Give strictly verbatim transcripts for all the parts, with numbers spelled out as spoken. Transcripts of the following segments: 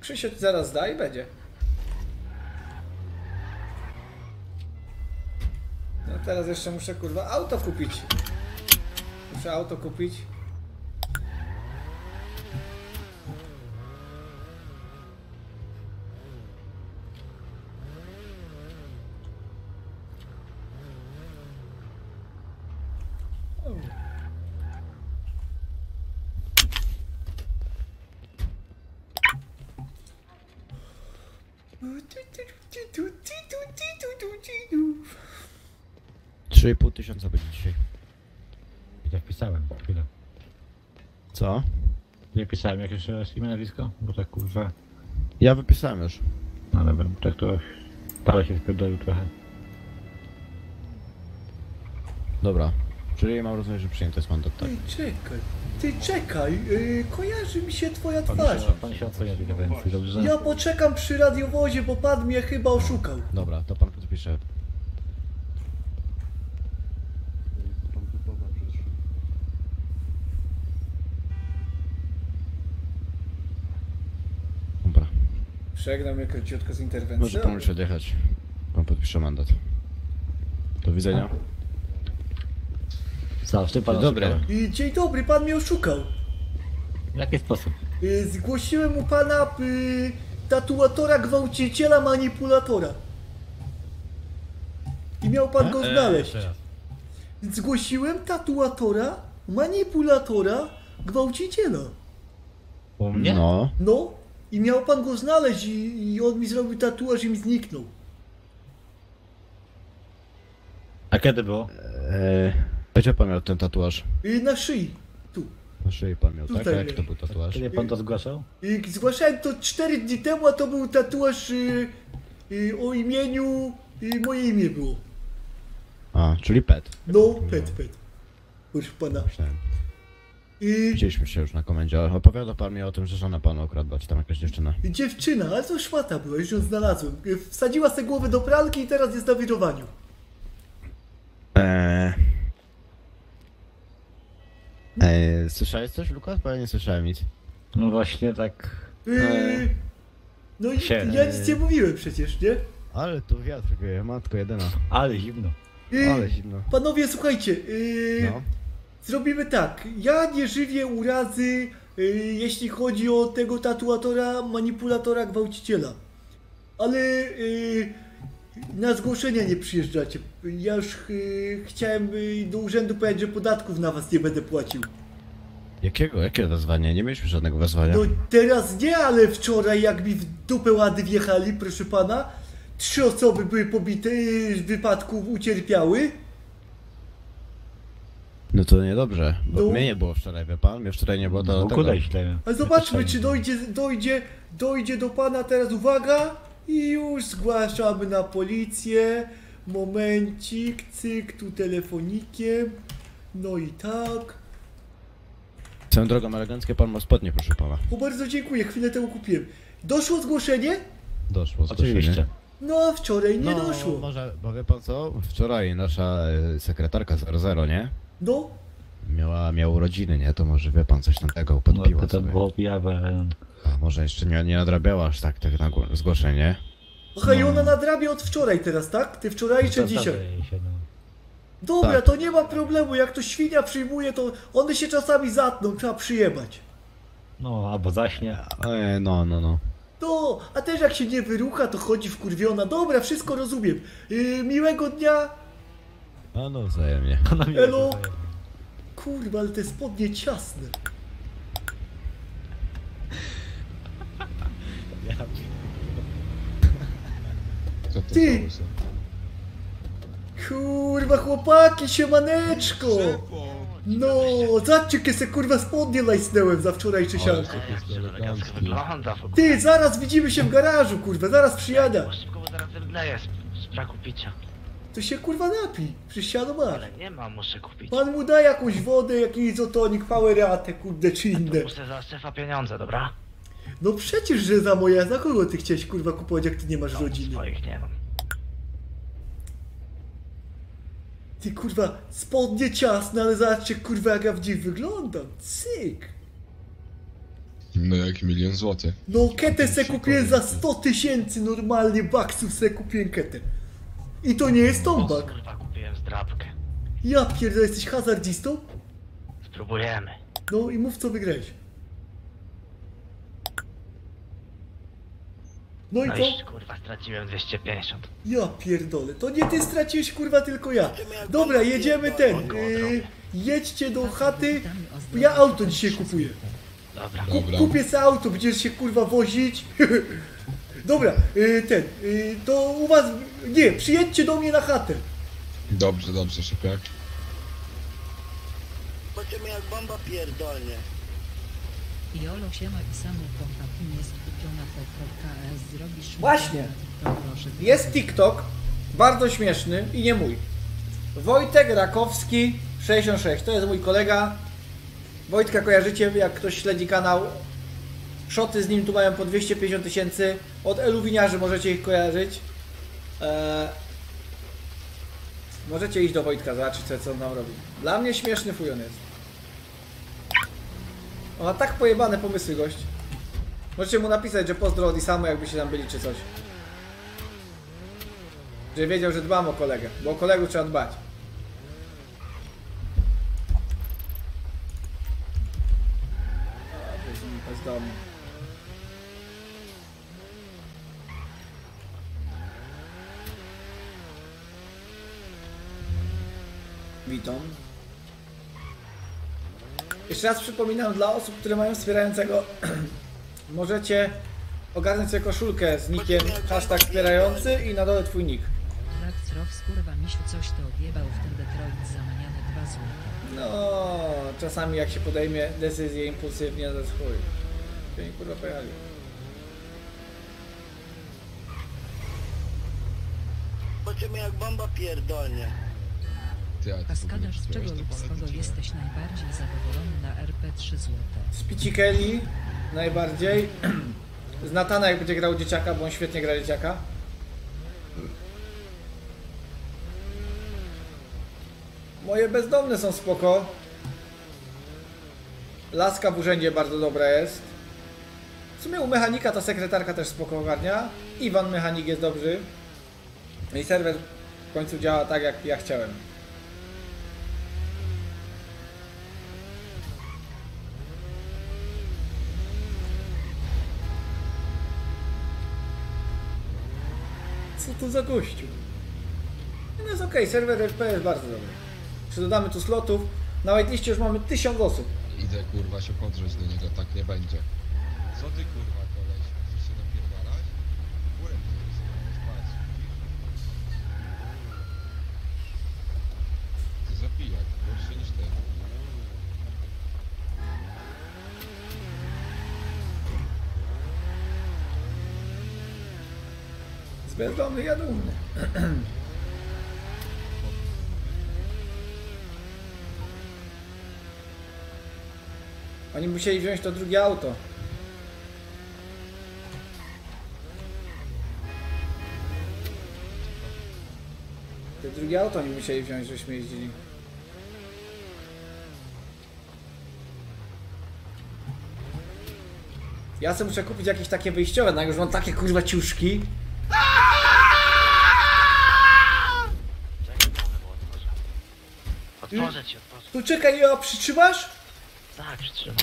Krzysiek zaraz da i będzie. No teraz jeszcze muszę kurwa auto kupić. Muszę auto kupić. Trzy i pół tysiąca będzie dzisiaj. Ja wpisałem, chwilę. Co? Nie pisałem jak jeszcze raz imię, nazwisko? Bo tak kurwa... Ja wypisałem już. No dobra, tak to... Parę się wpierdolił trochę. Dobra. Czyli mam rozumieć, że przyjęty jest mandat, tak? Ty czekaj, ty czekaj, yy, kojarzy mi się twoja Pan twarz. się, pan się ocenia w interwencji, dobrze? Ja poczekam przy radiowozie, bo pan mnie chyba oszukał. Dobra, to pan podpisze. Dobra. Przegnał mnie króciutko z interwencji. Może pan już odjechać. Pan podpisze mandat. Do widzenia. Co, w tym pan Dobry. oszukałem. I dzień dobry, pan mnie oszukał. W jaki sposób? Yy, zgłosiłem u pana yy, tatuatora, gwałciciela, manipulatora. I miał pan go znaleźć. Zgłosiłem tatuatora, manipulatora, gwałciciela. U mnie? No. No, i miał pan go znaleźć i, i on mi zrobił tatuaż i mi zniknął. A kiedy było? Eee, gdzie pan miał ten tatuaż? Yy, na szyi, tu. Na szyi pan miał, tak? A Tutaj jak miał. to był tatuaż? Kiedy pan to zgłaszał? I zgłaszałem to cztery dni temu, a to był tatuaż yy, yy, o imieniu, yy, moje imię było. A, czyli pet. No, pet, pet. Proszę pana. Myślałem. I Widzieliśmy się już na komendzie, ale opowiada pan mi o tym, że żona pana okradła, czy tam jakaś dziewczyna. dziewczyna, ale to szmata była, już ją znalazłem. Yy, Wsadziła sobie głowę do pralki i teraz jest na wirowaniu. Eee... Eee, słyszałeś coś, Lukas? Bo ja nie słyszałem nic. No właśnie tak... Yy, no i się- ja nic nie mówiłem przecież, nie? Ale tu wiatr wieje, matko jedyna. Ale zimno. Yy, Ale zimno. Panowie, słuchajcie, yy, No. zrobimy tak. Ja nie żywię urazy, yy, jeśli chodzi o tego tatuatora, manipulatora, gwałciciela. Ale yy, na zgłoszenia nie przyjeżdżacie. Ja już yy, chciałem yy, do urzędu powiedzieć, że podatków na was nie będę płacił. Jakiego? Jakie wezwanie? Nie mieliśmy żadnego wezwania. No teraz nie, ale wczoraj jak mi w dupę łady wjechali, proszę pana, trzy osoby były pobite, yy, w wypadku ucierpiały. No to niedobrze, bo No. mnie nie było wczoraj, wie pan? Mnie wczoraj nie było, No, to w dlatego... ogóle źle. A zobaczmy, czy dojdzie, dojdzie, dojdzie do pana teraz, uwaga, i już zgłaszamy na policję. Momencik, cyk, tu telefonikiem. No i tak. Swoją drogą eleganckie pan ma spodnie, proszę pana. O, bardzo dziękuję, chwilę temu kupiłem. Doszło zgłoszenie? Doszło zgłoszenie. Oczywiście. No a wczoraj nie No, doszło. może, bo wie pan co? Wczoraj nasza e, sekretarka zero zero, nie? No, Miała, miała urodziny, nie? To może wie pan coś tam tego No podpiła to, to sobie. było objawe. A może jeszcze nie, nie nadrabiała aż tak tych nagło- zgłoszeń, nie? aha, i No. ona nadrabia od wczoraj teraz, tak? Ty wczorajsze To dzisiaj. zdaje się, no. Dobra, Tak. to nie ma problemu, jak to świnia przyjmuje, to one się czasami zatną, trzeba przyjebać. No, albo zaśnie. E, no, no, no. No, a też jak się nie wyrucha, to chodzi wkurwiona. Dobra, wszystko rozumiem. Yy, miłego dnia. A no, wzajemnie. Ona mi Elo. wzajem. Kurwa, ale te spodnie ciasne. Ty! Kurwa, chłopaki, siemaneczko! No, zobaczcie, jakie se kurwa spodnie lajsnęłem za wczorajsze sianko. elegancko wygląda w ogóle. Ty, zaraz widzimy się w garażu, kurwa, zaraz przyjadę. Bo szybko, bo zaraz wymdleję z, z braku picia. To się kurwa napij, przecież siano masz. Ale nie mam, muszę kupić. Pan mu da jakąś wodę, jakiś izotonik, poweratę, kurde, czy inne. Muszę za szefa pieniądze, dobra? No przecież, że za moje, za kogo ty chciałeś kurwa kupować, jak ty nie masz No, rodziny? swoich nie mam. Ty kurwa, spodnie ciasne, ale zobaczcie kurwa jak ja w nich wyglądam. Cyk. No jak milion złotych. No ketę se kupiłem za sto tysięcy normalnie baksów se kupiłem ketę. I to nie jest tombak. Kurwa, kupiłem zdrabkę. Ja pierdolę, jesteś hazardzistą? Spróbujemy. No i mów co wygrałeś. No i No co? i kurwa, straciłem dwieście pięćdziesiąt. Ja pierdolę, to nie ty straciłeś kurwa, tylko ja. Dobra, jedziemy ten. Yy, jedźcie do chaty. Ja auto dzisiaj kupuję. Dobra. Ku, Dobra. kupię sobie auto, będziesz się kurwa wozić. Dobra, yy, ten. Yy, to u was. Nie, przyjedźcie do mnie na chatę. Dobrze, dobrze, Szypiak. Zobaczymy jak bomba pierdolnie. Jolo siema i samo kompletnie jest kupiona po.s zrobisz... Właśnie. To proszę. Jest TikTok, bardzo śmieszny i nie mój. Wojtek Rakowski sześćdziesiąt sześć, to jest mój kolega. Wojtka kojarzycie, jak ktoś śledzi kanał. Szoty z nim tu mają po dwieście pięćdziesiąt tysięcy. Od eluwiniarzy możecie ich kojarzyć. Eee, możecie iść do Wojtka, zobaczyć co on nam robi. Dla mnie śmieszny fuj on jest. On ma tak pojebane pomysły, gość. Możecie mu napisać, że pozdro od Isamu, jakbyście tam byli czy coś. Że wiedział, że dbam o kolegę, bo o kolegów trzeba dbać. A, weź z domu. Witam. Jeszcze raz przypominam dla osób, które mają wspierającego, możecie ogarnąć sobie koszulkę z nickiem hashtag wspierający i na dole twój nick. Traktrow skurwa misiu coś to odjebał w ten Detroit zamaniane dwa złote. No, czasami jak się podejmie decyzję impulsywnie, to jest chuj. Oni kurwa pojechali. Zobaczymy jak bomba pierdolnie. Ty, a ty w ogóle Kaskadarz, z czego kupiłeś lub to z kogo palety, czy nie? jesteś najbardziej zadowolony na R P trzy złote? Z Picikeli najbardziej. Z Natana jak będzie grał dzieciaka, bo on świetnie gra dzieciaka. Moje bezdomne są spoko. Laska w urzędzie bardzo dobra jest. W sumie u mechanika ta sekretarka też spoko ogarnia. Iwan mechanik jest dobry. No i serwer w końcu działa tak jak ja chciałem. Co to za gościu? No jest okej, serwer R P jest bardzo dobry. Czy dodamy tu slotów? Na whiteliście już mamy tysiąc osób. Idę kurwa się podrzeć do niego, tak nie będzie. Co ty kurwa koleś? Chcesz się napierdalać? Górę ty sobie spać. Ty zapijak, gorszy niż ty. Z bezdomny jadą u mnie. Oni musieli wziąć to drugie auto. To drugie auto oni musieli wziąć, żeśmy jeździli. Ja sobie muszę kupić jakieś takie wyjściowe, no jak już mam takie kurwa ciuszki. Czekaj, mogę, bo otworzę. Otworzę ci, otworzę. Tu czekaj, a przytrzymasz? Tak, przytrzymam.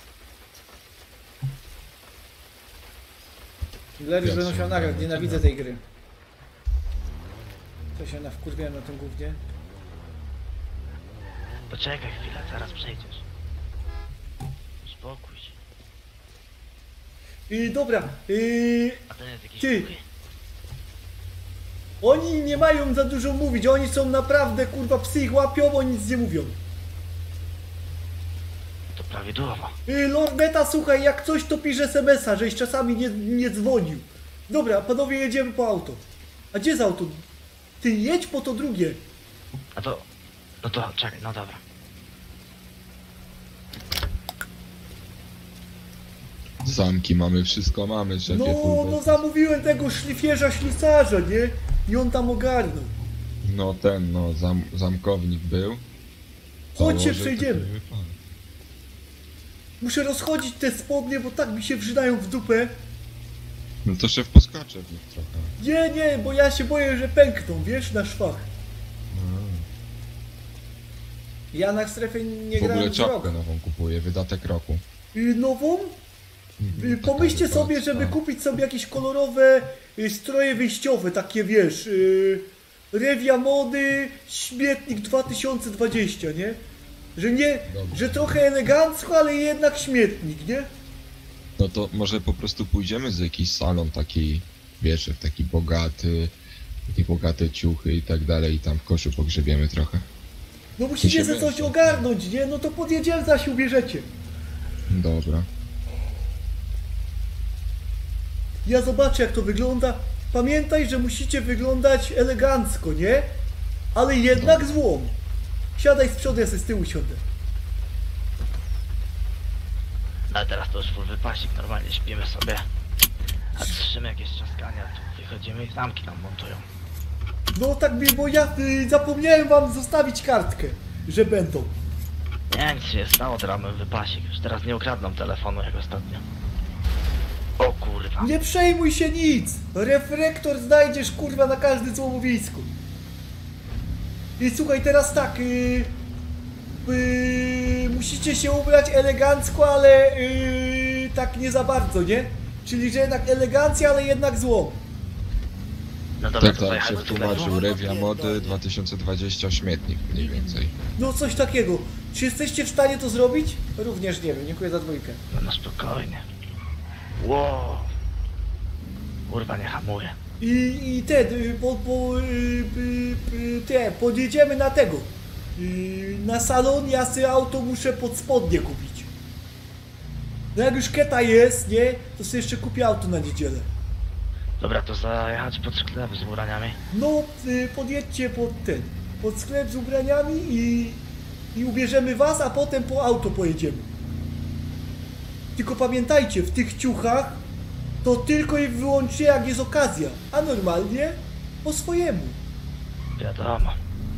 Larry Ja będą się trzymam, nagrać, ja nienawidzę trzymam. tej gry. Co się na wkurwiałem na tym gównie? Poczekaj chwilę, zaraz przejdziesz. Uspokój się. Yy, dobra, yy, A ten jest jakiś Ty. głuchy? oni nie mają za dużo mówić, oni są naprawdę kurwa psy ich łapią, oni nic nie mówią. To prawidłowo. Yy, Lorneta, słuchaj, jak coś to pisze es em es a, żeś czasami nie, nie dzwonił. Dobra, panowie, jedziemy po auto. A gdzie jest auto? Ty jedź po to drugie. A to... No to czekaj, no dobra. Zamki mamy, wszystko mamy, szefie. No, kurde. no zamówiłem tego szlifierza, ślusarza, nie? I on tam ogarnął. No ten, no, zam, zamkownik był. Chodźcie, Założył, przejdziemy. to były plany. Muszę rozchodzić te spodnie, bo tak mi się wrzynają w dupę. No to szef poskacze w nich trochę. Nie, nie, bo ja się boję, że pękną, wiesz, na szwach. Ja na strefie nie W ogóle grałem z czapkę rogu. nową kupuję, wydatek roku. Y, Nową? Y, Mhm, Pomyślcie taka sobie, wypadka. żeby kupić sobie jakieś kolorowe y, stroje wyjściowe, takie wiesz, y, Rewia Mody, Śmietnik dwa tysiące dwadzieścia, nie? Że nie, Dobra. że trochę elegancko, ale jednak śmietnik, nie? No to może po prostu pójdziemy z jakiś salon taki, wiesz, w taki bogaty, takie bogate ciuchy i tak dalej i tam w koszu pogrzebiemy trochę. No musicie się ze coś będzie. ogarnąć, nie? No to podjedziemy, zaś ubierzecie. Dobra. Ja zobaczę, jak to wygląda. Pamiętaj, że musicie wyglądać elegancko, nie? Ale jednak z łom. Siadaj z przodu, ja sobie z tyłu siądę. Ale teraz to już full wypasik, normalnie śpimy sobie. A słyszymy jakieś trzaskania, tu wychodzimy i zamki nam montują. No tak mi, bo ja y, zapomniałem wam zostawić kartkę, że będą. Nie, nic się nie stało, teraz mamy wypasik. Już teraz nie ukradną telefonu jak ostatnio. O kurwa. Nie przejmuj się nic. Reflektor znajdziesz, kurwa, na każdym złomowisku. I słuchaj, teraz tak, y, y, musicie się ubrać elegancko, ale y, tak nie za bardzo, nie? Czyli, że jednak elegancja, ale jednak złom. No dobra, Tak, to tak, pojechać szef do sklepu. tłumaczył Rewia Mody dwa tysiące dwadzieścia śmietnik mniej więcej. No coś takiego. Czy jesteście w stanie to zrobić? Również nie wiem, dziękuję za dwójkę. No, no spokojnie. Wow. Kurwa, nie hamuje. I, i te, y, po, po, y, y, y, te, podjedziemy na tego. Y, na salon, ja sobie auto muszę pod spodnie kupić. No jak już keta jest, nie, to sobie jeszcze kupię auto na niedzielę. Dobra, to zajechać pod sklep z ubraniami. No, y, podjedźcie pod ten, pod sklep z ubraniami i, i ubierzemy was, a potem po auto pojedziemy. Tylko pamiętajcie, w tych ciuchach to tylko i wyłącznie jak jest okazja, a normalnie po swojemu. Wiadomo.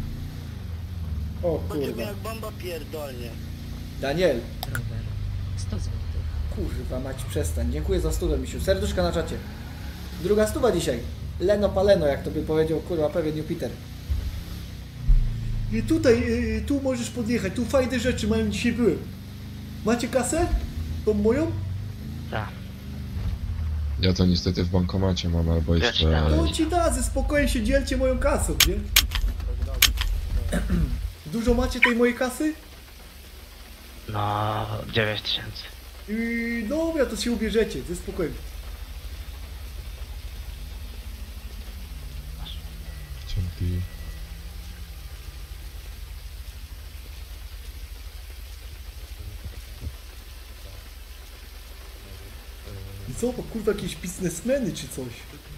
O Zobaczymy jak bomba pierdolnie. Daniel, Rower. sto złotych. kurwa mać, przestań. Dziękuję za stówę, misiu. Serduszka na czacie. Druga stuwa dzisiaj. Leno paleno, jak to by powiedział, kurwa, pewien Jupiter. I tutaj, y, tu możesz podjechać. Tu fajne rzeczy mają, dzisiaj były. Macie kasę? Tą moją? Tak. Ja to niestety w bankomacie mam albo Ja ci jeszcze... dam. No ci da, ze spokojem się dzielcie moją kasą, nie? Dużo macie tej mojej kasy? No, dziewięć tysięcy. Yy, dobra, to się ubierzecie, ze spokojem. Dzięki. I co, bo kurwa jakieś biznesmeny czy coś?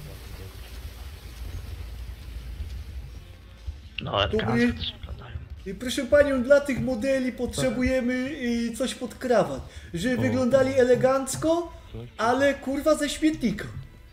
No, elegancko Dobry. też wyglądają. I proszę panią, dla tych modeli potrzebujemy y, coś pod krawat. Żeby wyglądali elegancko, ale kurwa ze śmietnika.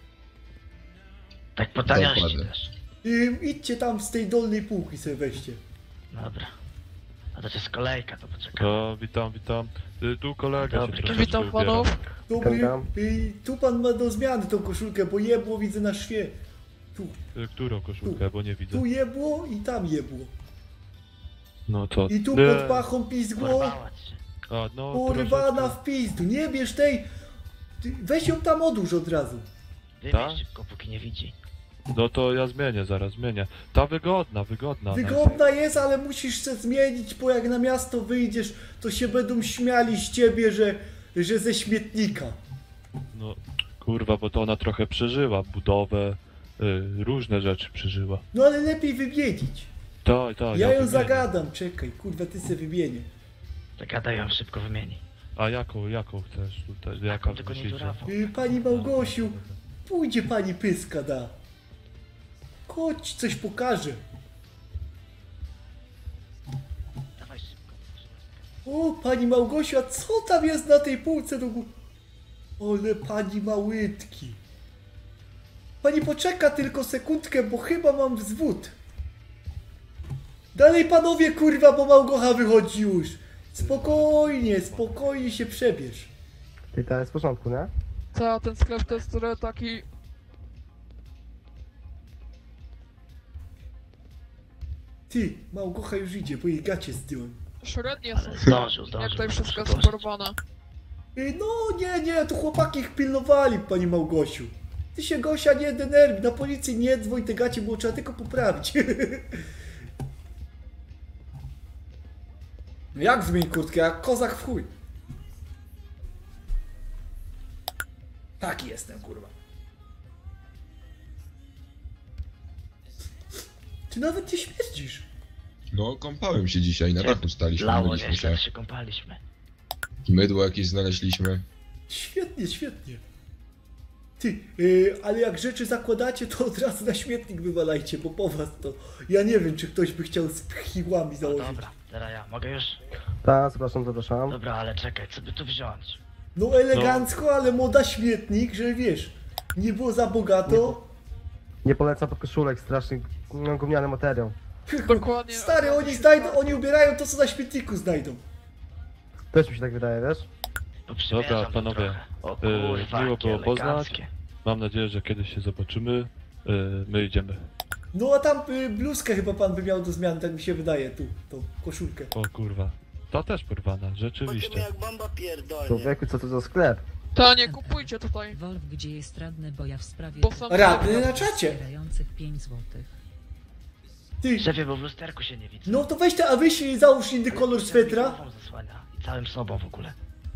Tak po taniości Dokładnie. też. Y, idźcie tam z tej dolnej półki sobie weźcie. Dobra. A to jest kolejka, to poczekaj. To witam, witam. Y, Tu kolega Dobry. się troszeczkę Witam ubiera. panów. Dobry, y, tu pan ma do zmiany tą koszulkę, bo jebło widzę na szwie. Tu, Y, Którą koszulkę, bo nie widzę. tu jebło i tam jebło. No co? I tu Nie. pod pachą pizgło, Porwała ci się. A, no, porywana troszeczkę. w pizdu. Nie bierz tej, ty, weź ją tam odłóż od razu. Wybierz Tak? szybko, póki nie widzi. No to ja zmienię, zaraz zmienię. Ta wygodna, wygodna. Wygodna jest, ale musisz się zmienić, bo jak na miasto wyjdziesz, to się będą śmiali z ciebie, że, że ze śmietnika. No, kurwa, bo to ona trochę przeżyła budowę, y, różne rzeczy przeżyła. No ale lepiej wymienić. Tak, tak. Ja ją wymienię. zagadam, czekaj, kurwa, ty se wymienię. Zagadaj ją, szybko wymieni. A jaką, jaką chcesz tutaj? Jaka Taką, tylko nie myślicie? żurawą. Y, Pani Małgosiu, pójdzie pani pyska da. Chodź, coś pokażę. Dawaj szybko. O, pani Małgosiu, a co tam jest na tej półce do góry? Ole, pani małytki. Pani poczeka tylko sekundkę, bo chyba mam wzwód. Dalej panowie, kurwa, bo Małgocha wychodzi już. Spokojnie, spokojnie się przebierz. Ty to jest w porządku, nie? Ta, ten sklep to jest trochę taki... Ty, Małgocha już idzie, bo jej gacie zdjąłem. Średnie Ale są. zdążył, zdążył. Jak tutaj wszystko jest Zdążył. porwane. Y, No nie, nie, tu chłopaki ich pilnowali, pani Małgosiu. Ty się, Gosia, nie denerwuj, na policję nie dzwoń, te gacie było trzeba tylko poprawić. No jak zmień kurtkę, jak kozak w chuj. Taki jestem, kurwa. Ty nawet nie śmierdzisz. No, kąpałem się dzisiaj, na dachu staliśmy, Lało, myliśmy nie, się. się kąpaliśmy. Mydło jakieś znaleźliśmy. Świetnie, świetnie. Ty, yy, ale jak rzeczy zakładacie, to od razu na śmietnik wywalajcie, bo po was to... Ja nie wiem, czy ktoś by chciał z pchiłami No założyć. dobra, teraz ja, mogę już? Tak, zapraszam, zapraszam. Dobra, ale czekaj, co by tu wziąć? No elegancko, ale moda śmietnik, że wiesz, nie było za bogato. Nie polecam podkoszulek, strasznie no, gówniany materiał. Dokładnie. Stary, oni znajdą, oni ubierają to, co na śmietniku znajdą. Też mi się tak wydaje, wiesz? Poprzymierzam Dobra, to panowie, trochę. O yy, kurwa, miło jakie było poznać. eleganckie. Mam nadzieję, że kiedyś się zobaczymy. Yy, my idziemy. No a tam y, bluzkę chyba pan by miał do zmiany, tak mi się wydaje, tu, tą koszulkę. O kurwa. Ta też porwana, Chodzimy rzeczywiście. jak bomba pierdolnie. Człowieku, co to za sklep? Ta, nie kupujcie tutaj. Wolf, gdzie jest radny, bo ja w sprawie Bo sam- Radny na czacie. wspierających pięć złotych. Ty, Szefie, bo w lusterku się nie widzę. no to weź te, a weź y, załóż inny kolor swetra. Głową zasłania i całym sobą w ogóle.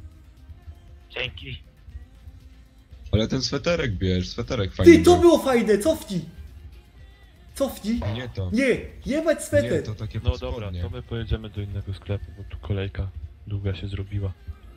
Dzięki. Ale ten sweterek bierz, sweterek fajny. Ty, to był. było fajne, cofnij. Cofnij. Nie to. Nie, jebać Nie, sweter. to takie No podspodnie. dobra, to my pojedziemy do innego sklepu, bo tu kolejka długa się zrobiła.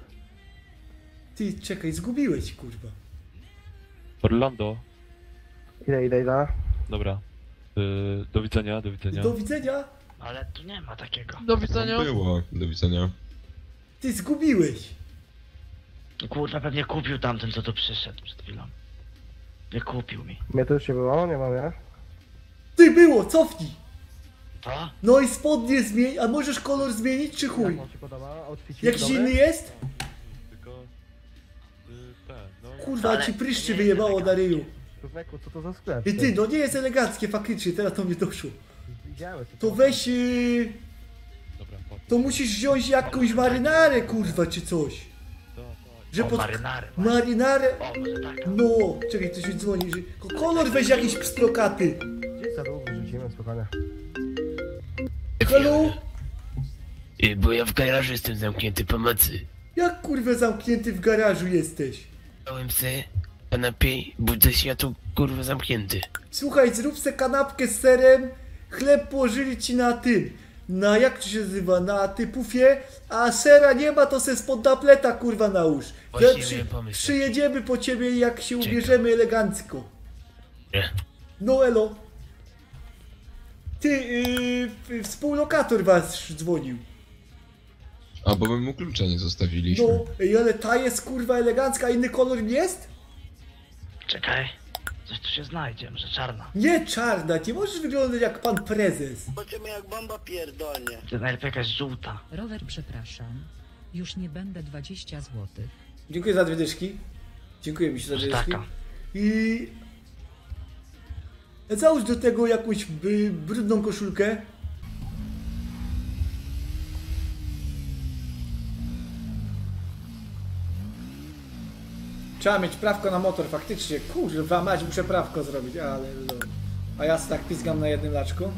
Ty, czekaj, zgubiłeś, kurwa. Orlando, Idę, idę, idę. dobra. Yy, do widzenia, do widzenia. Do widzenia. Ale tu nie ma takiego. Do widzenia. No było, do widzenia. Ty zgubiłeś. Kurwa, pewnie kupił tamten, co tu przyszedł przed chwilą. Nie kupił mi. Mnie to już się było, nie mam, nie? Ty, było, cofnij. To? No i spodnie zmień, a możesz kolor zmienić, czy chuj? Jak wam się podoba? Outfit Jakiś dobry? inny jest? Tylko... Yy, ten, no... Kurwa, Ale ci pryszczy nie wyjebało jest na ryju. Człowieku, co to za sklep? I ty, no nie jest eleganckie, faktycznie, teraz to mnie doszło. Widziałem, co To weź, yy, Dobra, po... to musisz wziąć jakąś marynarę, kurwa, czy coś. To, to... Że O, pod... marynary. Marynarę... O, może tak. No, czekaj, ktoś mi dzwoni, że... ko- Kolor weź jakiś pstrokaty. Gdzieś za długo rzucimy, spokojnie. Halo? Y, Bo ja w garażu jestem zamknięty, pomocy. Jak kurwa zamknięty w garażu jesteś? Dałem se kanapie, budzę się, a tu kurwa zamknięty. Słuchaj, zrób se kanapkę z serem, chleb położyli ci na tym, na jak to się nazywa, na typufie, a sera nie ma, to se spod napleta kurwa nałóż. Właśnie Ja miałem pomysł przyjedziemy po ciebie, jak się Czekam. ubierzemy elegancko. Nie. No elo. Ty, yy, współlokator was dzwonił. A, bo my mu klucza nie zostawiliśmy. No, ej, ale ta jest kurwa elegancka, a inny kolor nie jest? Czekaj. Coś tu się znajdzie, może czarna. Nie czarna, nie możesz wyglądać jak pan prezes. Chodzimy jak bomba pierdolnie. To najlepiej jakaś żółta. Rower, przepraszam. Już nie będę dwadzieścia złotych. Dziękuję za dwie dyszki. Dziękuję mi się za dwie dyszki. Taka. I... Załóż do tego jakąś by, brudną koszulkę. Trzeba mieć prawko na motor, faktycznie. Kurwa, mać, muszę prawko zrobić, ale... No. A ja se tak pizgam na jednym laczku.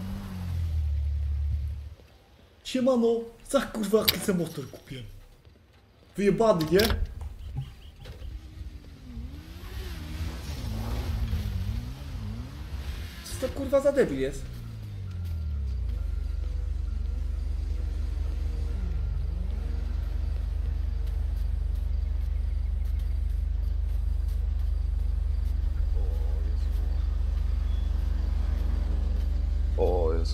Siemano, za kurwa, jaki se motor kupiłem. Wyjebany, nie? Co to kurwa za debil jest? O Jezu.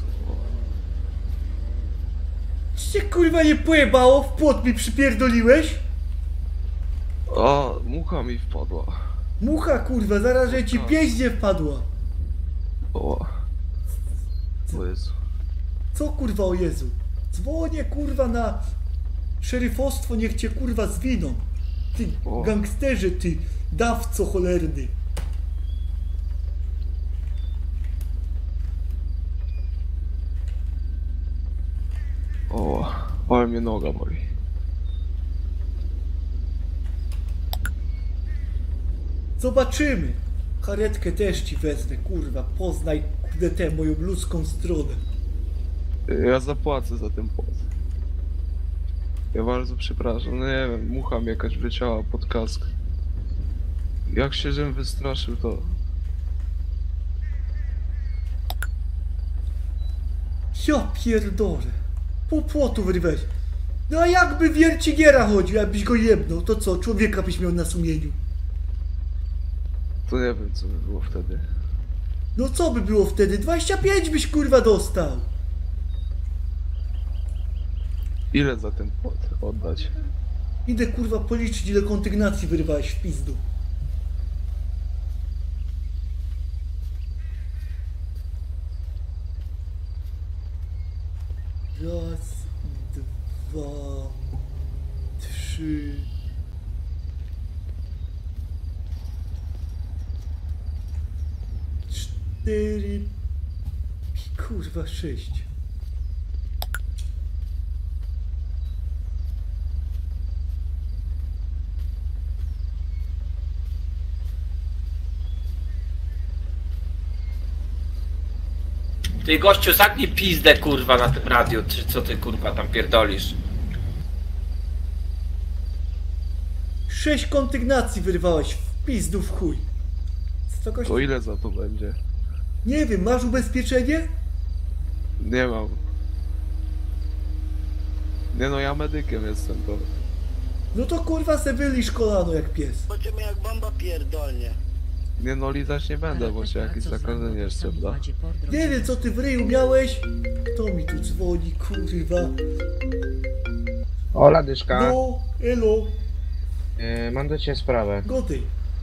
Czy cię kurwa nie pojebało? W płot mi przypierdoliłeś? A, mucha mi wpadła. Mucha kurwa, zaraz że ci pieździe wpadła. O. O Jezu. Co kurwa o Jezu? Dzwonię kurwa na Szeryfostwo niech cię kurwa zwiną. Ty gangsterze, ty dawco cholerny. O, ale mnie noga boli. Zobaczymy. Karetkę też ci wezmę, kurwa. Poznaj kurde tę moją ludzką stronę. Ja zapłacę za ten płot. Ja bardzo przepraszam, no nie wiem, mucha mi jakaś wleciała pod kask. Jak się żem wystraszył, to... Ja pierdolę. Pół płotu wyrwałeś. No a jakby wiercigiera chodził, jakbyś go jebnął, to co? Człowieka byś miał na sumieniu. To nie wiem, co by było wtedy. No co by było wtedy? dwadzieścia pięć byś kurwa dostał. Ile za ten płot oddać? Idę kurwa policzyć, ile kondygnacji wyrwałeś w pizdu. Raz, dwa, trzy... Cztery... Kurwa, sześć. Ty gościu, zagnij pizdę kurwa na tym radiu, czy co ty kurwa tam pierdolisz? Sześć kondygnacji wyrwałeś w pizdu w chuj. Co to, to ile za to będzie? Nie wiem, masz ubezpieczenie? Nie mam. Nie no, ja medykiem jestem, to... No to kurwa se wylisz kolano jak pies. Zobaczymy jak bomba pierdolnie. Nie no, lizać nie będę, bo się jakieś zakażenie jeszcze da. Nie wiem co ty w ryju miałeś. Kto mi tu dzwoni, kurwa? Ola dyszka. No, elo. Yy, mam do ciebie sprawę. Goty.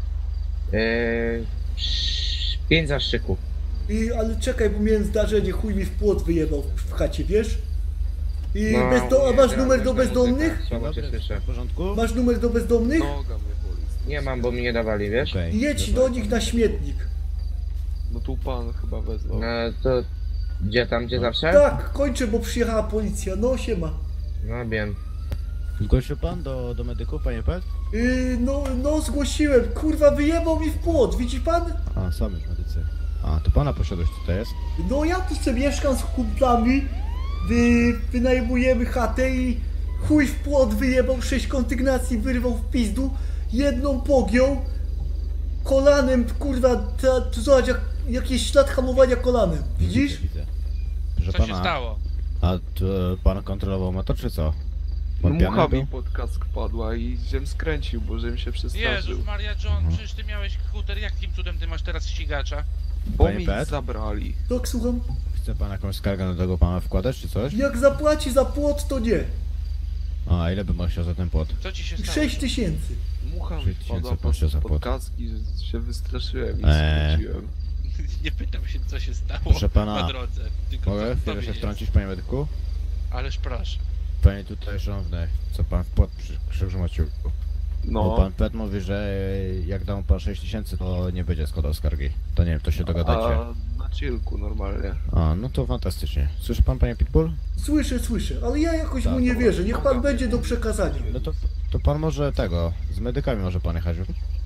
Yy, pięć zastrzyków. I, ale czekaj, bo miałem zdarzenie, chuj mi w płot wyjebał w chacie, wiesz? I No, bez do, a nie, masz teraz numer do taka bezdomnych? muzyka, słabo cię słyszę. W porządku? Masz numer do bezdomnych? Noga mnie boli. Nie mam, bo mi nie dawali, wiesz? Okej. I jedź do nich na śmietnik. No tu pan chyba wezwał. No to... Gdzie tam, gdzie zawsze? Tak, kończę, bo przyjechała policja. No, siema. No wiem. Zgłosił pan do, do medyków, panie Pet? Yy, no, no zgłosiłem. Kurwa, wyjebał mi w płot, widzi pan? A, sam już medycy. A, to pana posiadłość tutaj jest? No ja tu sobie mieszkam z kumplami, wy, wynajmujemy chatę i chuj w płot wyjebał, sześć kondygnacji wyrwał w pizdu, jedną pogiął, kolanem, kurwa, ta, tu zobacz, jak, jakiś ślad hamowania kolanem, widzisz? Widzę, widzę. Proszę Co pana, się stało? a to pan kontrolował motor, czy co? No Pan pijany mucha był? mi pod kask padła i żem skręcił, bo żem się przestraszył. Jezus Maria John, przecież ty miałeś skuter, jakim cudem ty masz teraz ścigacza? Bo Panie mi Pet? zabrali. Tak, słucham? Chce pan jakąś skargę na tego pana wkładać, czy coś? Jak zapłaci za płot, to nie. A, ile by pan chciał za ten płot? Co ci się stało? sześć tysięcy. Mucha mi sześć tysięcy wpadła proszę za pod, płot. pod kaski, że się wystraszyłem i Eee. skręciłem. Nie pytam się, co się stało Proszę pana, na drodze. Tylko Mogę co chwilę się powiedzieć. wtrącić, panie medyku? Ależ proszę. Panie tutaj szanowny, co pan w płot przy Krzyżmaciu? No. Bo pan Pet mówi, że jak dam pan sześć tysięcy, to nie będzie składał skargi. To nie wiem, to się dogadacie. A na chillku normalnie. A, no to fantastycznie. Słyszy pan, panie Pitbull? Słyszę, słyszę, ale ja jakoś Tak, mu nie dobra. wierzę, niech pan będzie do przekazania. No to, to pan może tego, z medykami może pan jechać.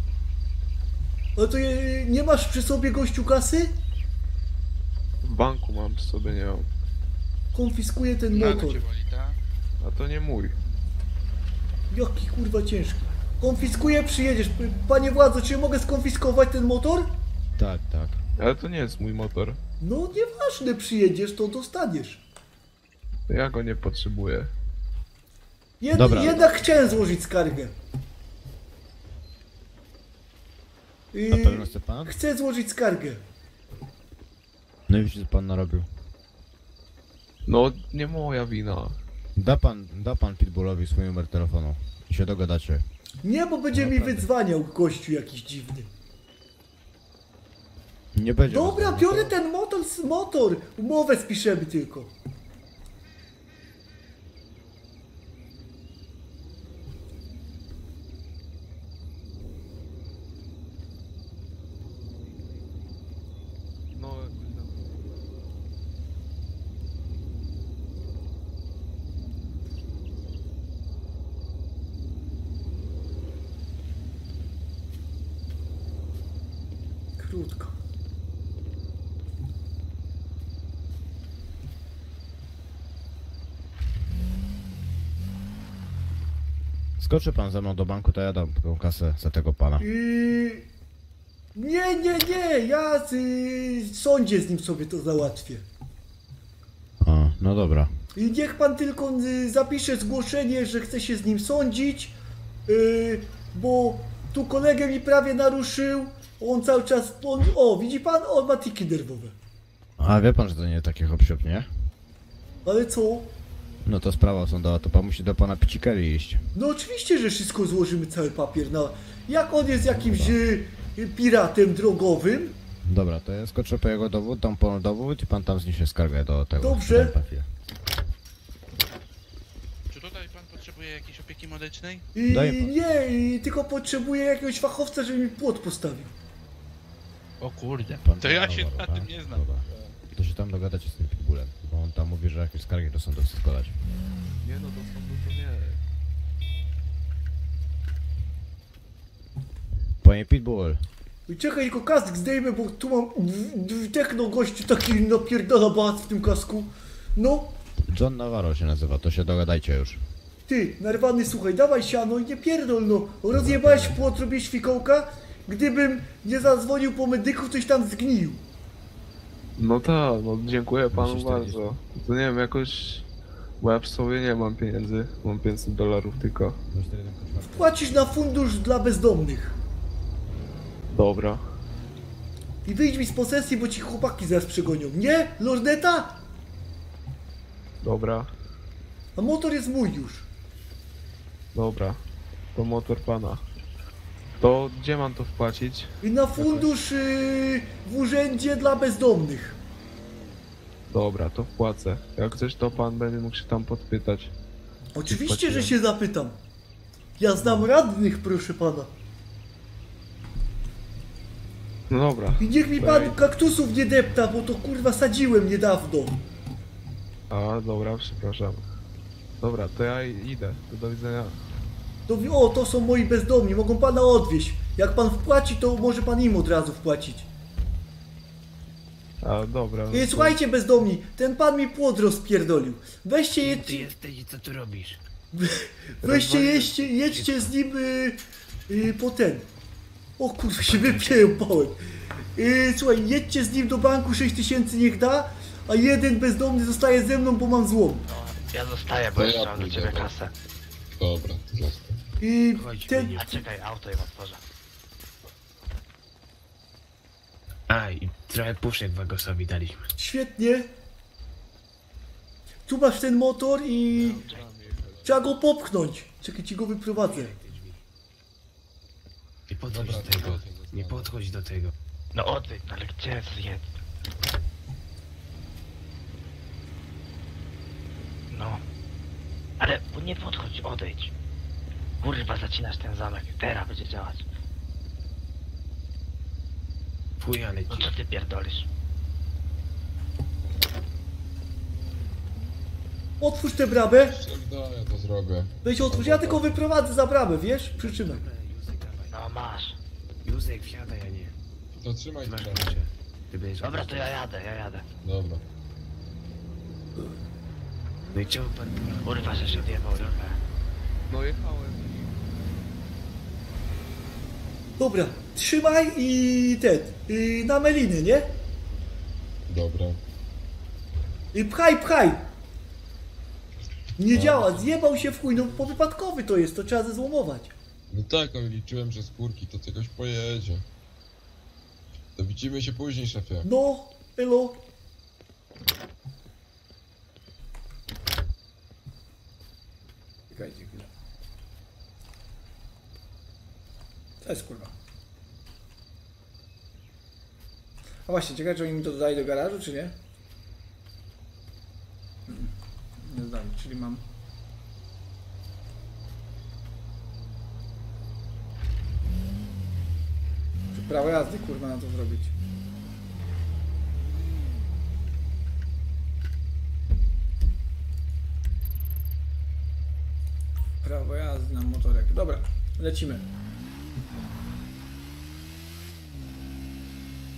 Ale to je, nie masz przy sobie gościu kasy? W banku mam przy sobie, nie mam. Konfiskuję ten Na motor. cię boli, tak? A to nie mój. Jaki kurwa ciężki. Konfiskuję, przyjedziesz. P- Panie władzo, czy mogę skonfiskować ten motor? Tak, tak. Ale to nie jest mój motor. No nieważne, przyjedziesz, to dostaniesz. Ja go nie potrzebuję. Jed Dobra. Jednak chciałem złożyć skargę. Na Yy, pewno chce pan? chcę złożyć skargę. No i widzicie, co pan narobił. No, nie moja wina. Da pan, da pan Pitbullowi swój numer telefonu i się dogadacie. Nie, bo będzie No, mi prawda. wydzwaniał gościu jakiś dziwny. Nie będzie. Dobra, was- biorę ten motor, motor. Umowę spiszemy tylko. Krótko. Skoczy pan ze mną do banku, to ja dam tą kasę za tego pana. Yy... Nie, nie, nie, ja y, w sądzie z nim sobie to załatwię. A, no dobra. I niech pan tylko y, zapisze zgłoszenie, że chce się z nim sądzić, yy, bo tu kolegę mi prawie naruszył, on cały czas, on, o, widzi pan, on ma tiki nerwowe. A wie pan, że to nie takich obsiup, nie? Ale co? No to sprawa sądowa, to pan musi do pana Picikeli iść. No oczywiście, że wszystko złożymy, cały papier na... Jak on jest jakimś y, piratem drogowym? Dobra, to ja skoczę po jego dowód, dam panu dowód i pan tam zniesie skargę do tego. Dobrze. do papier. Czy tutaj pan potrzebuje jakiejś opieki medycznej? I Daję pan. nie, i tylko potrzebuję jakiegoś fachowca, żeby mi płot postawił. O kurde, Pan to ja tam się dobra, na tym tak? nie znam. Dobra. To się tam dogadacie z tym pitbullem, bo on tam mówi, że jakieś skargi do sądu chce składać. Nie no, do sądu to nie. Panie Pitbull, I czekaj, tylko kask zdejmę, bo tu mam w- w- techno gościu taki napierdala bat w tym kasku. No, John Navarro się nazywa, to się dogadajcie już. ty, narwany, słuchaj, dawaj siano i nie pierdol, no. Rozjebałeś płot, robisz fikołka? Gdybym nie zadzwonił po medyków, coś tam zgnił. No tak, no dziękuję panu dwieście czterdzieści. bardzo. To nie wiem, jakoś... Bo ja w sobie nie mam pieniędzy, mam pięćset dolarów tylko. Płacisz na fundusz dla bezdomnych. Dobra. I wyjdź mi z posesji, bo ci chłopaki zaraz przegonią. Nie? Lorneta? Dobra, A motor jest mój już. dobra. To motor pana. To gdzie mam to wpłacić? I na fundusz yy, w urzędzie dla bezdomnych. Dobra, to wpłacę. Jak coś, to pan będzie mógł się tam podpytać. Oczywiście, że się zapytam. Ja znam radnych, proszę pana. No dobra. I niech mi pan kaktusów nie depta, bo to kurwa sadziłem niedawno. A, dobra, przepraszam. Dobra, to ja idę. To do widzenia. To, wi- o, to są moi bezdomni, mogą pana odwieźć. Jak pan wpłaci, to może pan im od razu wpłacić. A, dobra. no I to- słuchajcie bezdomni, ten pan mi płot rozpierdolił. Weźcie Ty jedźcie, jesteś i co tu robisz? weźcie jedźcie, jedźcie z nim y, y, po ten. O kurwa, się wypiępałem. Y, słuchaj, jedźcie z nim do banku, sześć tysięcy niech da, a jeden bezdomny zostaje ze mną, bo mam złom. Ja zostaję, bo To jeszcze ja mam do pójdę, ciebie bo- kasę. Dobra, to zostań. I Chodź, ten, A czekaj, auto im otworzę. A, i trochę puszek Wagosowi daliśmy. świetnie. Tu masz ten motor i trzeba go popchnąć. Czekaj, ci go wyprowadzę. Nie podchodź do tego. Nie podchodź do tego. No odejdź, no ale gdzie zjedz? No. Ale nie podchodź, odejdź. Kurwa, zacinasz ten zamek. Teraz będzie działać. Fuj, ale No ci. co ty pierdolisz? Otwórz tę bramę. Da, ja to zrobię. Weź otwórz, ja tylko wyprowadzę za bramę, wiesz? Przytrzymaj. Józek, dawaj. No masz. Józek, wsiadaj, a nie. To trzymaj Ty masz się. klucze. Ty będziesz Dobra, to ja jadę, ja jadę. Dobra. No i czemu pan... Kurwa, że się odjebał, dobra. No jechałem. Dobra, trzymaj i ten, i na meliny, nie? Dobra. I pchaj, pchaj! Nie działa, zjebał się w chuj, no bo wypadkowy to jest, to trzeba zezłomować. No tak, ale liczyłem, że z kurki to jakoś pojedzie. To widzimy się później, szefie. No, elo. Czekajcie chwilę. Co jest kurwa? A właśnie, ciekawe, czy oni mi to dodali do garażu, czy nie? Mm, Nie dodali, czyli mam... Czy prawo jazdy kurwa na to zrobić? Prawo jazdy na motorek. Dobra, lecimy.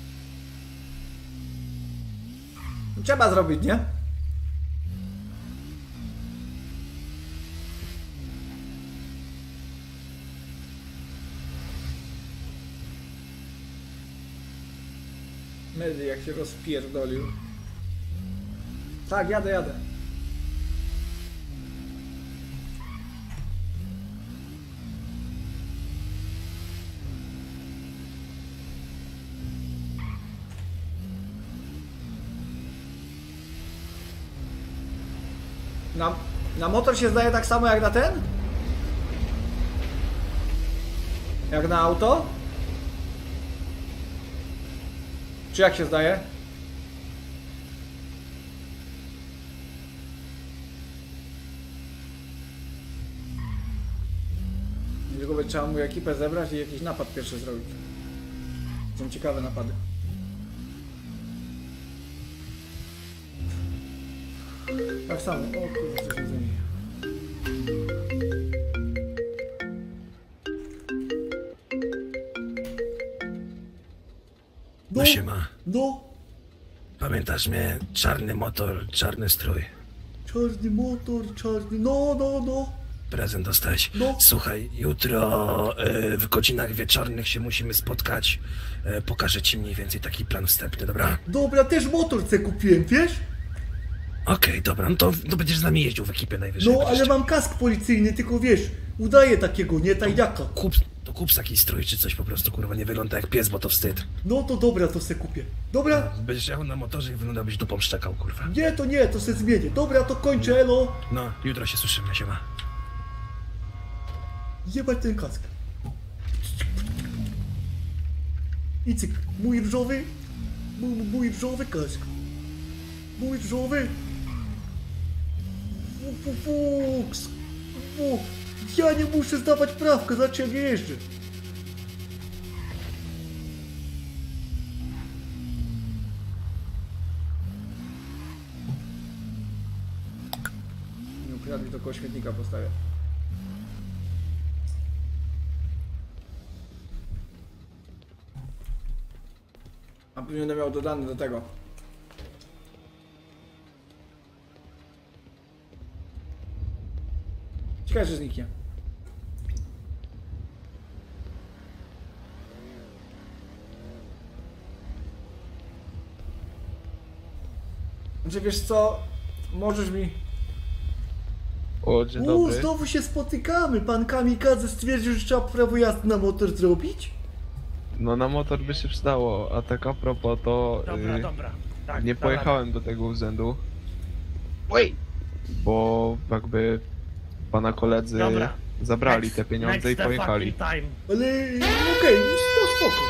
Trzeba zrobić, nie? Medy jak się rozpierdolił. Tak, jadę, jadę. Na, na motor się zdaje tak samo jak na ten? Jak na auto? Czy jak się zdaje? Tylko trzeba mu ekipę zebrać i jakiś napad pierwszy zrobić. Są ciekawe napady. Tak samo. O kurwa, co się dzieje. No siema. No. Pamiętasz mnie? Czarny motor, czarny strój. Czarny motor, czarny... No, no, no. Prezent dostałeś. No. Słuchaj, jutro y, w godzinach wieczornych się musimy spotkać. Y, pokażę ci mniej więcej taki plan wstępny, dobra? Dobra, też motor C kupiłem, wiesz? Okej, okay, dobra, no to, to będziesz z nami jeździł w ekipie najwyżej. No, ale mam kask policyjny, tylko wiesz, udaję takiego, nie tajniaka. Kup, to kup taki strój czy coś po prostu, kurwa, nie wygląda jak pies, bo to wstyd. No to dobra, to se kupię. Dobra? No, będziesz jechał na motorze i wyglądałbyś dupą szczekał, kurwa. Nie, to nie, to se zmienię. Dobra, to kończę, elo. No, jutro się słyszymy, siema. Jebać ten kask. I cyk, mój różowy, mój, mój różowy kask. Mój różowy. Fuks. Ja nie muszę zdawać prawka, znaczy jak jeżdżę. Nie ukradli, to koło śmietnika postawię. A pewnie będę miał dodany do tego. Ciekawe, że zniknie. Znaczy wiesz co, możesz mi... O, dzień Uuu, dobry. znowu się spotykamy. Pan Kamikadze stwierdził, że trzeba prawo jazdy na motor zrobić? No na motor by się przydało, a tak a propos to... Dobra, y, dobra. Tak, nie dobra. pojechałem do tego urzędu, Oj! bo jakby pana koledzy Dobra. zabrali Next- te pieniądze next i the pojechali. fucking time. Ale okej, okay, to spoko.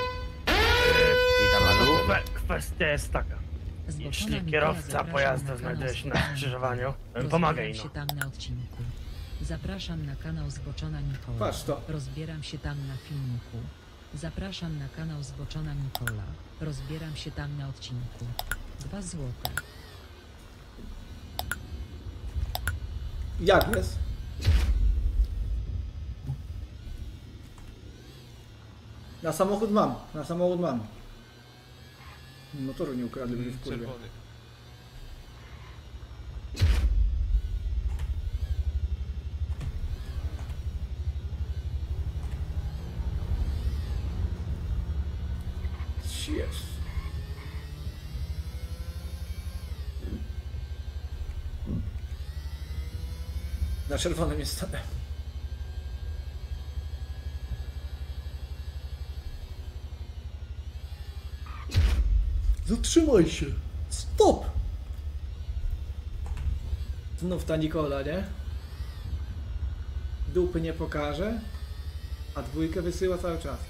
Kwe- Kwestia jest taka. Jeśli kierowca pojazdu znajduje się na skrzyżowaniu, pomagaj się no. tam na odcinku. Zapraszam na kanał Zboczona Nikola. Patrz to. Rozbieram się tam na filmiku. Zapraszam na kanał Zboczona Nikola. Rozbieram się tam na odcinku. Dwa złote. Jak jest? Na samochód mam, na samochód mam. Motoru nie ukradli, byli w kurwie. Czerwony. Jest. Na czerwonym jest stanę. Zatrzymaj się! Stop! Znów ta Nikola, nie? Dupy nie pokaże, a dwójkę wysyła cały czas.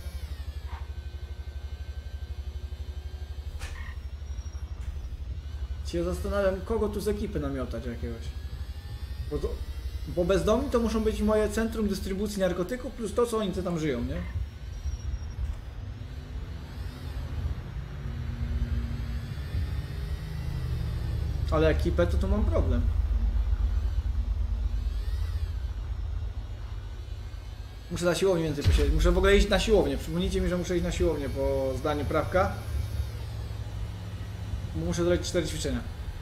Się zastanawiam, kogo tu z ekipy namiotać jakiegoś. Bo, to, bo bezdomni to muszą być moje centrum dystrybucji narkotyków plus to, co oni co tam żyją, nie? Ale ekipę to tu mam problem. Muszę na siłownię więcej posiedzieć. Muszę w ogóle iść na siłownię. Przypomnijcie mi, że muszę iść na siłownię po zdaniu prawka. Muszę zrobić cztery ćwiczenia.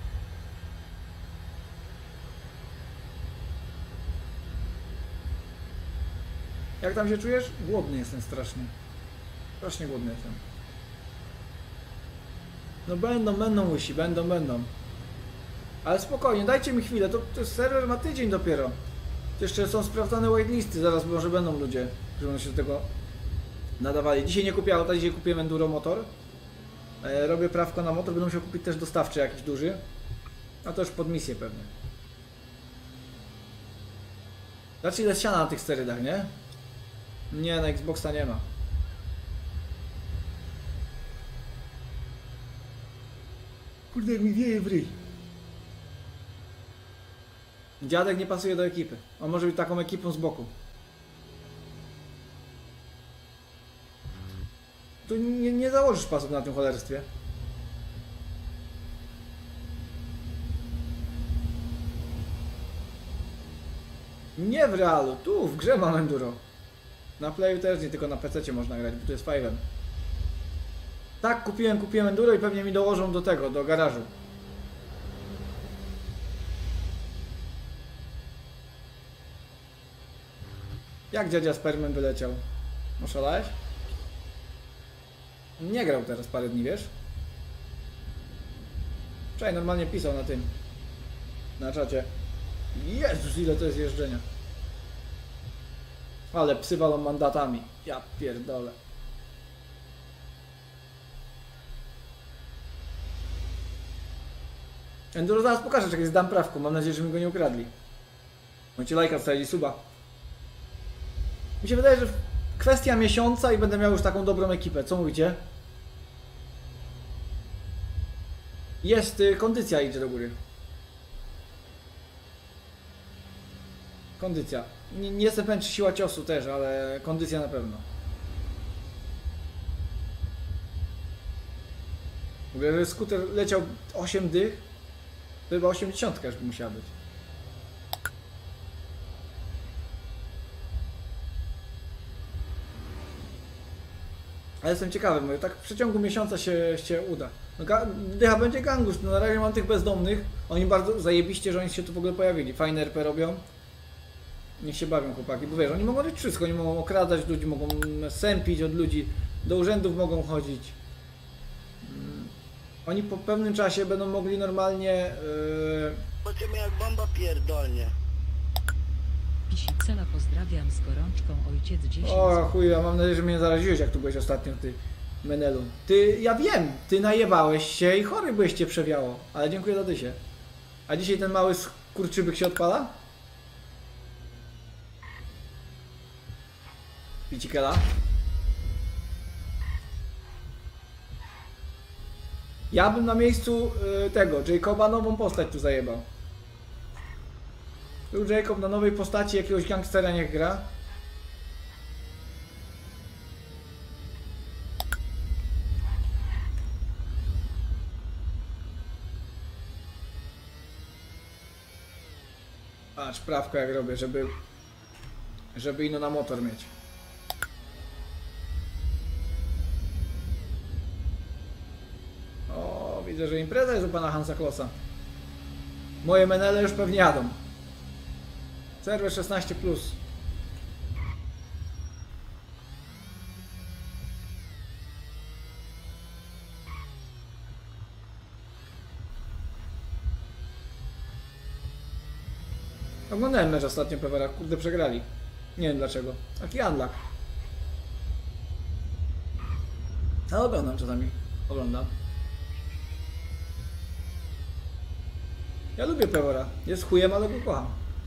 Jak tam się czujesz? Głodny jestem strasznie. Strasznie głodny jestem. No będą, będą łysi, będą, będą. Ale spokojnie, dajcie mi chwilę, to, to serwer ma tydzień dopiero. To jeszcze są sprawdzane whitelisty, zaraz może będą ludzie, którzy będą się do tego nadawali. Dzisiaj nie kupię auta, dzisiaj kupiłem enduro motor. E, robię prawko na motor, będę musiał kupić też dostawczy jakiś duży. A to już pod misję pewnie. Znaczy ile siana na tych sterydach, nie? Nie, na Xboxa nie ma. Kurde, jak mi wieje w ryj. Dziadek nie pasuje do ekipy. On może być taką ekipą z boku. Tu nie, nie założysz pasów na tym cholerstwie. Nie w realu, tu w grze mam enduro. Na playu też nie, tylko na pececie można grać, bo tu jest five'em. Tak, kupiłem, kupiłem enduro i pewnie mi dołożą do tego, do garażu. Jak dziadzia spermem wyleciał? Oszalałeś? Nie grał teraz parę dni, wiesz? Wczoraj normalnie pisał na tym. Na czacie. Jezus, ile to jest jeżdżenia. Ale psy walą mandatami. Ja pierdolę. Enduro zaraz pokażę, jak jest dam prawko. Mam nadzieję, że mi go nie ukradli. Możecie lajka wstawić, suba. Mi się wydaje, że kwestia miesiąca i będę miał już taką dobrą ekipę. Co mówicie? Jest, y, kondycja idzie do góry. Kondycja. Nie, nie jestem pewien, czy siła ciosu też, ale kondycja na pewno. W ogóle, że skuter leciał osiem dych, to chyba osiemdziesiąt już by musiała być. Ale jestem ciekawy, mówię, tak w przeciągu miesiąca się, się uda. No, dycha będzie gangusz, no na razie mam tych bezdomnych. Oni bardzo zajebiście, że oni się tu w ogóle pojawili. Fajne R P robią. Niech się bawią chłopaki, bo wiesz, oni mogą robić wszystko, oni mogą okradać ludzi, mogą sępić od ludzi, do urzędów mogą chodzić. Hmm. Oni po pewnym czasie będą mogli normalnie... Yy... Zobaczymy jak bomba pierdolnie. Pisicela pozdrawiam z gorączką, ojciec dziesięć. O chuj, ja mam nadzieję, że mnie nie zaraziłeś, jak tu byłeś ostatnio, ty Menelu. Ty, ja wiem, ty najebałeś się i chory byłeś, cię przewiało, ale dziękuję za dysie. A dzisiaj ten mały skurczybyk się odpala? Picikela? Ja bym na miejscu y, tego, Jacoba nową postać tu zajebał. Tu Jacob na nowej postaci jakiegoś gangstera niech gra. Patrz, prawko jak robię, żeby żeby ino na motor mieć. O, widzę, że impreza jest u pana Hansa Klossa. Moje menele już pewnie jadą. Serwer szesnaście plus. Oglądałem mecz ostatnio Pewera, kurde przegrali. Nie wiem dlaczego. Taki unluck. Ale oglądam czasami. Oglądam. Ja lubię Pewora. Jest chujem, ale go kocham.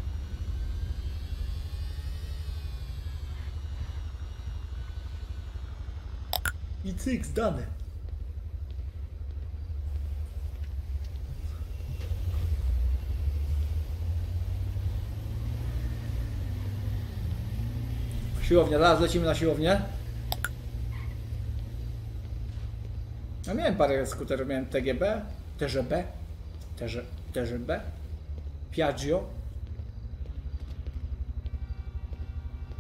I cyk, zdane. Siłownia, zaraz lecimy na siłownię. Ja miałem parę skuterów, miałem T G B, T G B, T G B, Piaggio.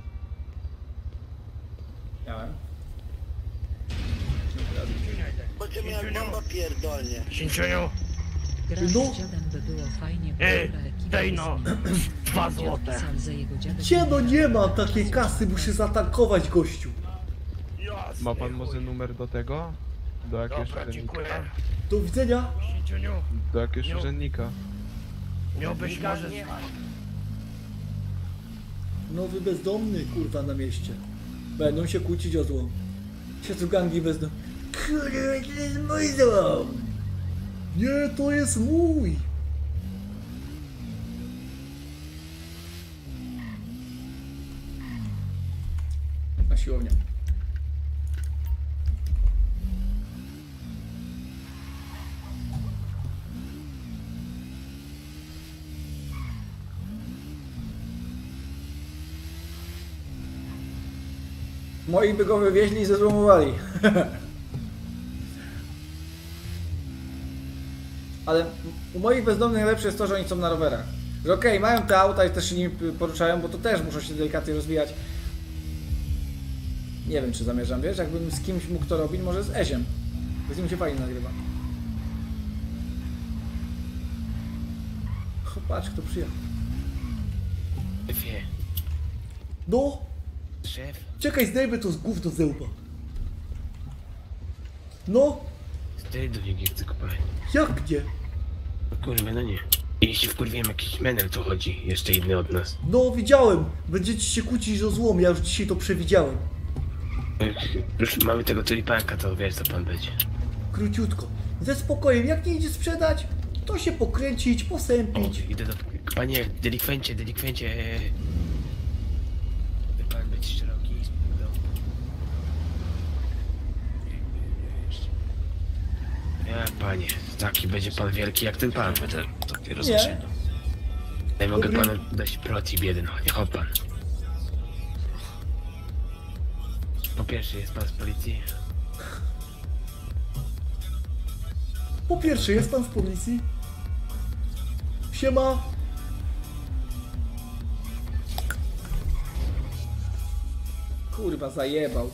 Miałem. Jedziemy jak bomba pierdolnie. Sinciuniu, Grać No. z dziadem by było fajnie, bo Ej, dobra ekipa daj jest no, miła. dwa Dziad złote. pisał, że jego dziadek Gdzie no umiera. nie mam takiej kasy, muszę zatankować gościu. Ma pan może numer do tego? Do jakiegoś Dobra, dziękuję. urzędnika? Do widzenia. Sinciuniu, Do jakiegoś Nie- urzędnika. miałbyś może... Nowy bezdomny, kurwa, na mieście. Będą się kłócić o złom. Się tu gangi wezmą. Kurwa, to jest mój złom. Nie, to jest mój. Na siłownię. Moi by go wywieźli i zezłomowali. Ale u moich bezdomnych najlepsze jest to, że oni są na rowerach. Że okej, mają te auta i też się nim poruszają, bo to też muszą się delikatnie rozwijać. Nie wiem, czy zamierzam, wiesz, jakbym z kimś mógł to robić, może z Eziem. Bo z nim się fajnie nagrywa. O, patrz, kto przyjechał. Szefie, No! szef, Czekaj, zdejmę to z gówno z zełba. No! ty do niego chcę kopać. Jak nie? Kurwa, no nie. Jeśli wkurwiłem jakiś menel, to chodzi. Jeszcze inny od nas. No, widziałem. Będziecie się kłócić o złom, ja już dzisiaj to przewidziałem. Już mamy tego tulipanka, to wiesz co pan będzie. Króciutko. Ze spokojem, jak nie idzie sprzedać, to się pokręcić, O, posępić. idę do... Panie, delikwencie, delikwencie. By pan być szeroki. No. Ja, panie, taki będzie pan wielki jak ten pan. Będę dopiero Nie. zaczynał. Ja mogę Dobry. panu dać protip jeden, niech hop pan. Po pierwsze, jest pan z policji? Po pierwsze, jest pan z policji? Siema. Kurwa, zajebał.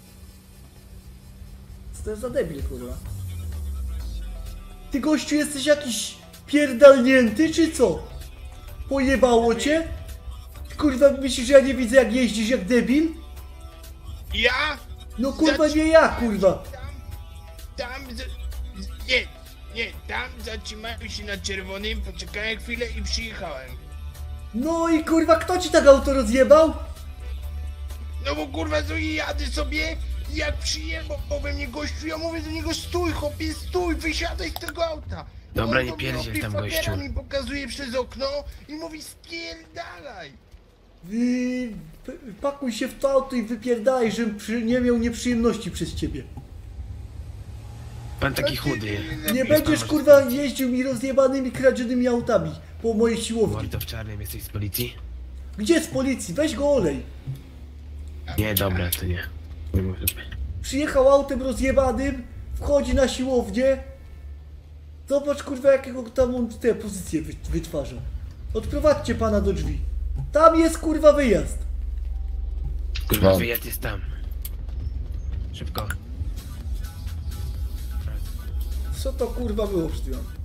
Co to jest za debil, kurwa? Ty, gościu, jesteś jakiś pierdalnięty, czy co? Pojebało cię? Kurwa, myślisz, że ja nie widzę, jak jeździsz jak debil? Ja? No kurwa, nie ja, kurwa. Tam... Za... Nie, nie, tam zatrzymałem się na czerwonym, poczekałem chwilę i przyjechałem. No i kurwa, kto ci tak auto rozjebał? No bo kurwa, co jadę sobie, jak przyjechał we mnie gościu, ja mówię do niego stój, chłopie, stój, wysiadaj z tego auta. Dobra, On nie do pierdziel mnie tam, opifakera gościu. mi pokazuje przez okno i mówi spierdalaj. Wy... p- Pakuj się w to auto i wypierdaj, żebym przy... nie miał nieprzyjemności przez ciebie. Pan taki chudy. Nie Jest będziesz pan kurwa jeździł mi rozjebanymi, kradzionymi autami po mojej siłowni. Mordo w czarnym, jesteś z policji? Gdzie z policji? Weź go olej. Nie, dobra, to nie. Nie może być. Przyjechał autem rozjebanym, wchodzi na siłownię. Zobacz kurwa, jakiego tam on te pozycje wy- wytwarza. Odprowadźcie pana do drzwi. Tam jest kurwa wyjazd. Kurwa, No. wyjazd jest tam. Szybko. Co to kurwa było przed chwilą?